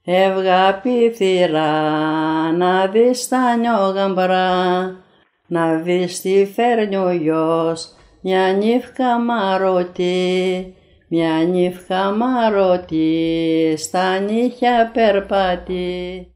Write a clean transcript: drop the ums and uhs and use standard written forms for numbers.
Έβγα πυθυρά, να δεις τα νιόγαμπρα, να δεις τι φέρνει ο γιος, μια νύφκα μαρωτή, μια νύφκα μαρωτή, στα νύχια περπατεί.